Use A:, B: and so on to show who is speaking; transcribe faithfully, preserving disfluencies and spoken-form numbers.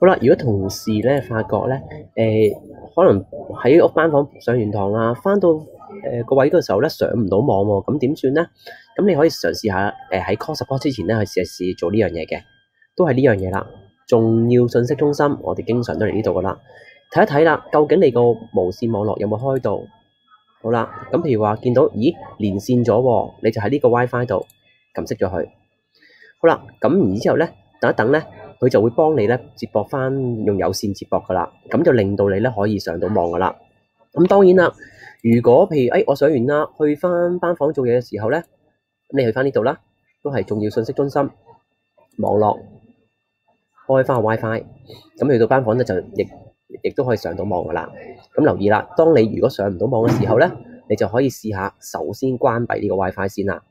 A: 好啦，如果同事咧發覺咧，誒、可能喺屋班房上完堂啦，翻到誒、個位嗰個時候咧上唔到網喎，咁點算咧？咁你可以嘗試下誒喺 call support 之前咧去試一試做呢樣嘢嘅，都係呢樣嘢啦。重要信息中心，我哋經常都嚟呢度噶啦，睇一睇啦，究竟你個無線網絡有冇開到？好啦，咁譬如話見到，咦連線咗喎，你就喺呢個 WiFi 度撳熄咗佢。好啦，咁然之後咧，等一等咧，佢就會幫你咧接駁翻用有線接駁噶啦，咁就令到你咧可以上到網噶啦。咁當然啦，如果譬如誒、哎、我上完啦，去翻班房做嘢嘅時候咧，咁你去翻呢度啦，都係重要信息中心網絡開翻個 WiFi，咁去到班房咧就亦亦都可以上到網噶啦。咁留意啦，當你如果上唔到網嘅時候咧，你就可以試下首先關閉呢個 WiFi 先啦。